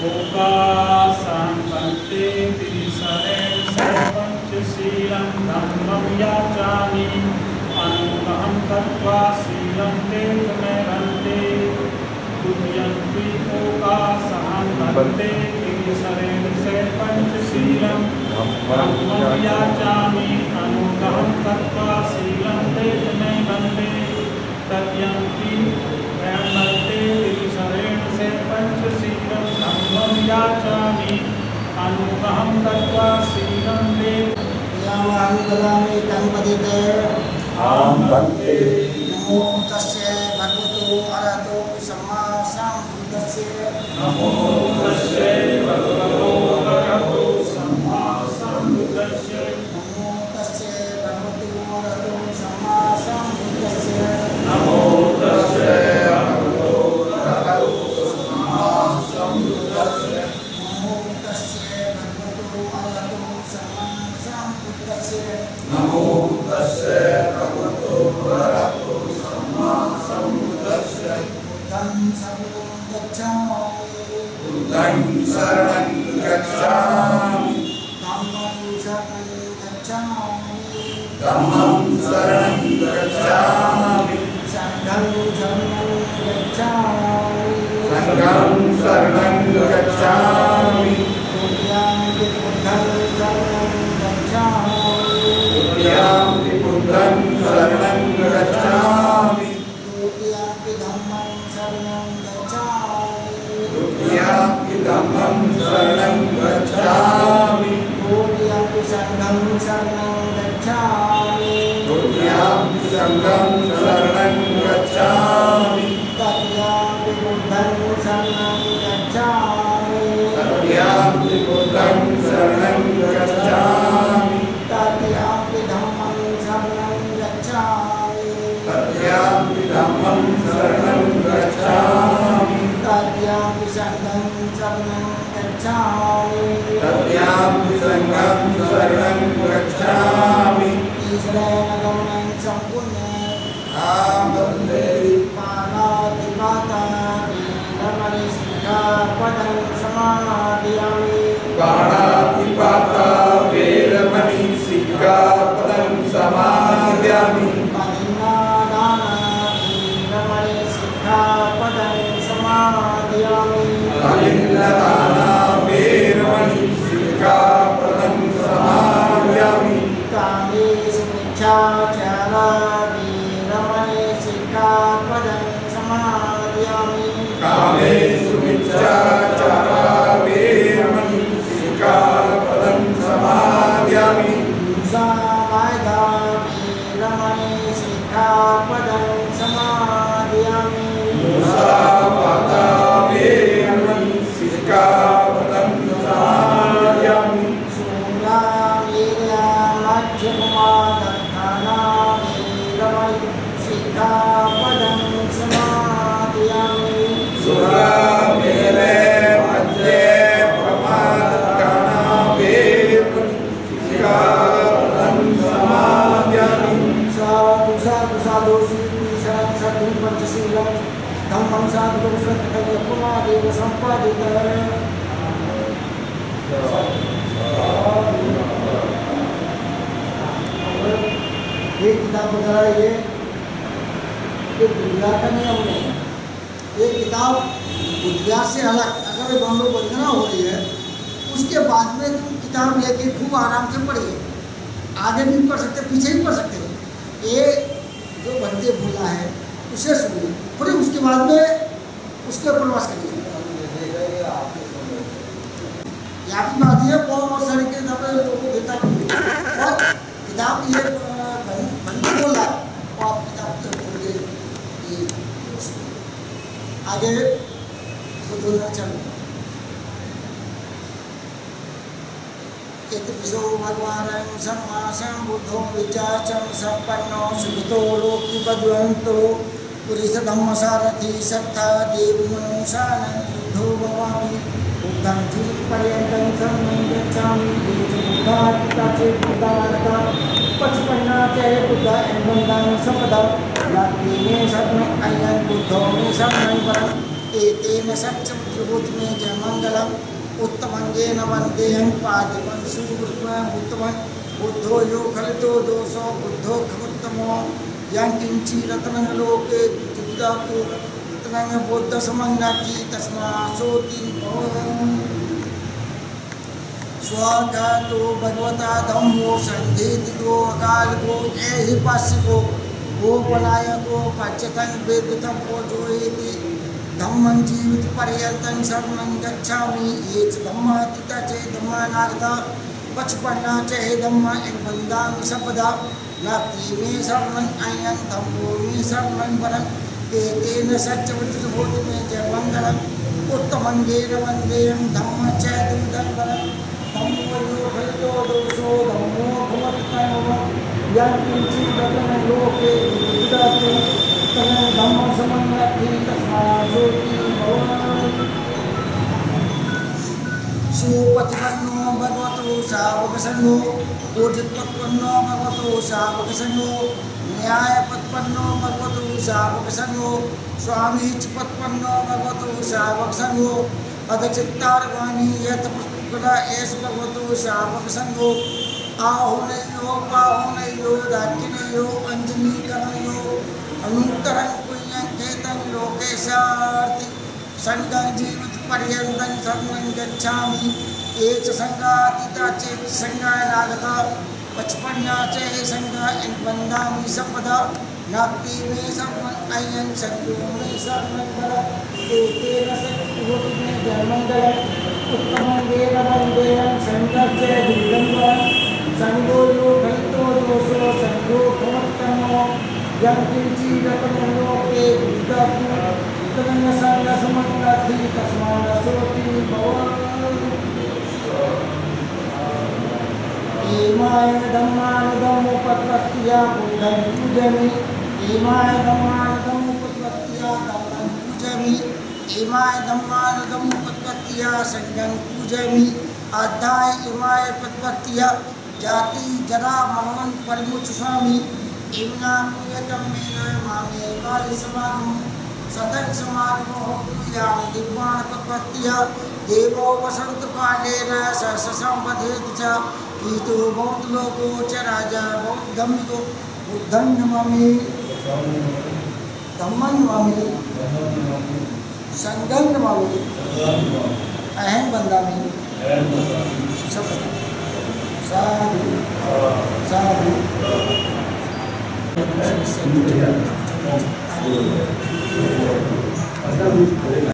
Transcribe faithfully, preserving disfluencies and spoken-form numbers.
ओकासान्ते त्रिसरेण सर्वपञ्चशीलं धम्मं याचामि अनुग्रहं कृत्वा शीलं ते मेरन्ते तुभ्यन्ति ओकासान्ते त्रिसरेण सर्वपञ्चशीलं धम्मं याचामि अनुग्रहं कृत्वा शीलं ते मेरन्ते तद्यन्ति ब्रह्मते त्रिसरेण सर्वपञ्चशीलं धम्मं याचामि अनुग्रहं कृत्वा शीलं ते यावान् ददामि तं वदिते आं वन्दे नमो तस्यै भगवतो अरहतो सम्मा सम्बुद्धस्य नमो तस्यै भगवतो अरहतो सम्मा सम्बुद्धस्य नमो तस्यै भगवतो अरहतो सम्मा सम्बुद्धस्य नमो तस्यै भगवतो अरहतो सम्मा सम्बुद्धस्य नमो तस्यै भगवतो अरहतो सम्मा सम्बुद्धस्य नमो तस्यै भगवतो अरहतो सम्मा सम्बुद्धस्य बुद्धं शरणं गच्छामि बुद्धं शरणं गच्छामि धम्मं शरणं गच्छामि धम्मं शरणं गच्छामि संघं शरणं गच्छामि संघं शरणं गच्छामि तुभ्यं बुद्धं शरणं गच्छामि तुभ्यं बुद्धं शरणं गच्छामि तुभ्यं धम्मं शरणं गच्छामि तुभ्यं धम्मं शरणं गच्छामि तुभ्यं संघं शरणं गच्छामि तुभ्यं संघं शरणं गच्छामि तद्यं बुद्धं शरणं गच्छामि तुभ्यं बुद्धं शरणं गच्छामि तद्यं धम्मं शरणं गच्छामि तुभ्यं धम्मं शरणं गच्छामि तद्यं संघं शरणं गच्छामि तुभ्यं संघं शरणं गच्छामि ईश्वरेण गमनं सम्पूर्णे आं वन्दे पाणातिपाता रमणीसिक्खापदं समादयामि पाणातिपाता वेरमणि सिक्खापदं समादयामि पदिन्नादाना रमणीसिक्खापदं समादयामि अलिन्नदाना वेरमणि सिक्खापदं समादयामि कामेषु मिच्छाचारा रमणीसिक्खापदं समादयामि कामेषु मिच्छाचारा वेरमणि सिक्खापदं समादयामि मुसावादा रमणीसिक्खापदं समादयामि मुसावादा वेरमणि सिक्खापदं समादयामि शूलावीर्यामध्यममादत्ताना रमणीसिक्खापदं समादयामि सुरामेरे मध्ये प्रमादत्ताना वेरमणि सिक्खापदं समादयामि साधु साधु साधु सिद्धि साधु पंचशीलं धम्मं साधु श्रद्धया पुमादेव सम्पादित ये किताब वगैरह ये ये बुद्धिया का नियम नहीं है। ये किताब बुद्धिया से अलग अगर दोनों वंदना हो रही है उसके बाद में तुम किताब लेके खूब आराम से पढ़िए, आगे भी पढ़ सकते पीछे भी पढ़ सकते हो। ये जो बंदे बोला है उसे सुनिए, फिर उसके बाद में उसके प्रवास करिए। यहाँ की बात है बहुत बहुत सारी किताबें लोगों को देता और किताब ये बंदे बोल रहा है और आप किताब के बोलिए ये आगे बोलना चलो। इतिपिशो भगवान् सम्मा सम्बुद्धो विचाचं सम्पन्नो सुखितो लोकी बद्वन्तो पुरुषधम्मसारथि सत्ता देवमनुषानं बुद्धो भवामि बुद्धं चित्पर्यन्तं शरणं गच्छामि बुद्धार्थिकाचेत् बुद्धार्था पचपन्ना च बुद्ध एवं संपदा लाभे में शरणं अयं बुद्धो में शरणं परं एतेन सत्यं त्रिभुवने जय मंगलम उत्तमंगेन वंदेयं पादिमं सुकृत्वं उत्तमं बुद्धो यो खलितो दोषो बुद्धो खमुत्तमो यंकिंची रत्नं लोके विद्युदातु रत्नं बुद्ध समंगाति तस्मा सोति भवम् स्वागतो भगवता धम्मो संधेतिको अकालको एहिपासिको गोपनायको पच्यतं वेदितं पोजोयति धम्मं जीवित पर्यन्तं शरणं गच्छामि ये च धम्मातीता च धम्मानागता पचपन्ना च धम्मा एक वन्दामि सर्वदा नास्ति मे शरणं अयं धम्मो मे शरणं वरम् एतेन सत्यवचनबोधमे च मङ्गलम् उत्तमङ्गेन वन्देयं धम्म च दुर्गं वरम् धम्मो यो खलितो दोषो धम्मो भवत्तमः यंकिंची रत्नं लोके विद्युदातु तनं धम्मं समन्नाति तस्मा सोति भवम् सुपतिपन्नो भगवतो सावकसंगो ऊर्जितपन्नो भगवतो सावकसंगो न्यायपत्पन्नो भगवतो सावकसंगो स्वामीचिपत्पन्नो भगवतो सावकसंगो अधचित्तारवाणी यत पुष्पकला एष भगवतो सावकसंगो आहुनयो पाहुनयो दाक्षिणयो अंजनीकरणयो अनुत्तरं पुण्यं चेतं लोकेशार्ति संगं जीवित पर्यन्तं शरणं गच्छामि ये च संगातीता चेत् संगायनागता पचपन्ना च संगा वन्दामि सर्वदा नास्ति मे शरणं अयं संगो मे शरणं वरम् एतेन सत्यवचने जय मङ्गलम् उत्तमङ्गेन वन्देयं संगं च दुर्गं वरम् संगो यो खलितो दोषो संगो भवत्तमो यंकिंची रत्नं लोके विद्युदातु तनं संगसमन्नाति तस्मा सोति भवम् इमाय धम्मानुधम्मोपत्पत्त्या बुद्धं पूजयामि इमाय धम्मानुधम्मोपत्पत्त्या धम्मं पूजयामि इमाय धम्मानुधम्मोपत्पत्त्या संघं पूजयामि अध्याय इमाय पत्पत्त्या जाति जरा मरणं परिमुच स्वामी इमना पुयतं मेन मामे काली समागम सदन समागमो यान दिव्यान पत्पत्त्या देवो वसंत कालेन सहस्रसंवधेत च कीतो बहुत लोको च राजा बहुत धम्मिको बुद्धं नमामि धम्मं नमामि संघं नमामि अहं वन्दामि सब साधु साधु